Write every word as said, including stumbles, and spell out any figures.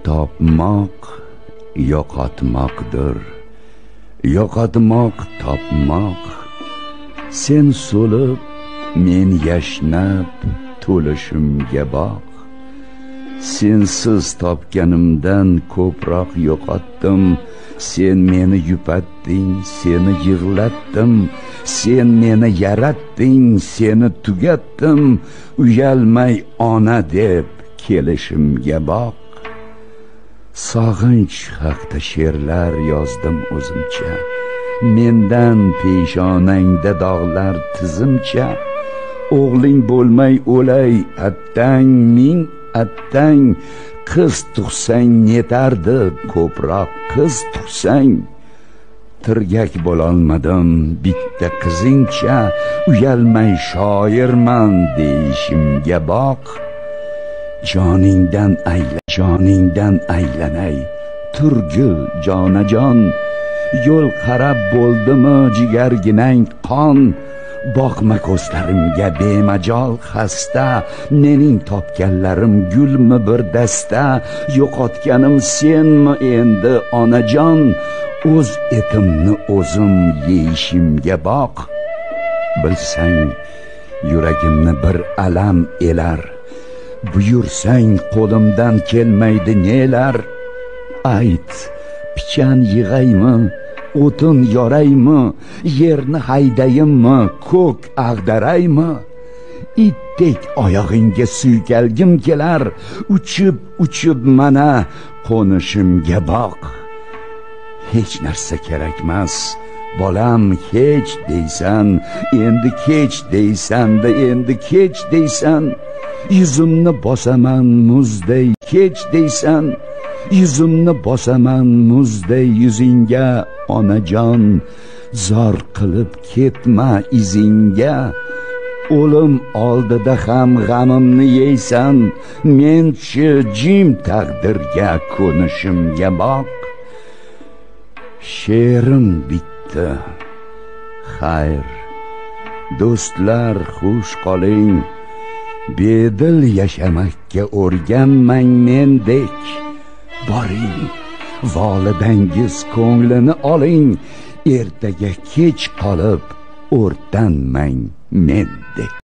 topmoq yo'qotmoqdir, yo'qotmoq topmoq. Sen so'lib men yashnab to'lishimga boq. Sensiz topganimdan ko'proq yo'qotdim. Sen meni yupatding, seni yig'latdim. Sen meni yaratding, seni tugatdim. Uyalmay ona deb kelishimga boq. Sog'inch haqda she'rlar yozdim o'zimcha. Mendan peshonangda dog'lar tizimcha. O'g'ling bo'lmay o'lay attang, ming attang. Qiz tug'sang netardi ko'proq qiz tug'sang. Tirgak bo'lolmadim bitta qizingcha. Uyalmay shoirman deyishimga boq. Joningdan ayla, joningdan aylanay, turgul jonajon. Yo'l qarab bo'ldimi jigarginang qon. Boqma ko'zlarimga bemajol xasta. Mening topganlarim gulmi bir dasta. Yo'qotganim senmi endi onajon. O'z etimni o'zim yeyishimga boq. Bilsang yuragimni bir alam elar. Buyursang qo'limdan kelmaydi nelar. Ayt, pichan yig'aymi, o'tin yoraymi, yerni haydayimmi, ko'k ag'daraymi? Itdek oyog'ingga suykalgim kelar. Uchib uchib mana qo'nishimga boq. Hech narsa kerakmas bolam, hech deysan, endi kech deysan-da, endi kech deysan. Yuzimni bosaman muzday kech deysan. Yuzimni bosaman muzday yuzingga onajon. Zor qilib ketma izingga. O'lim oldida ham g'amimni yeysan. Men-chi jim taqdirga ko'nishimga boq. She'rim bitdi. Xayr, do'stlar xush qoling. Bedil yashamakka o'rganmang mendek. Boring, volidangiz ko'nglini oling. Ertaga kech qolib o'rtanmang mendek.